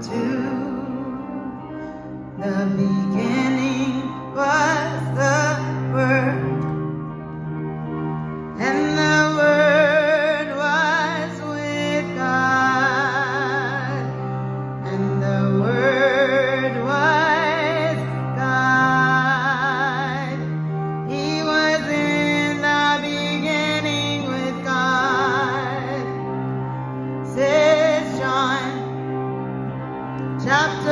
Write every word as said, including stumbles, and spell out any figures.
The beginning was the Word, and the Word was with God, and the Word was God. He was in the beginning with God, says John chapter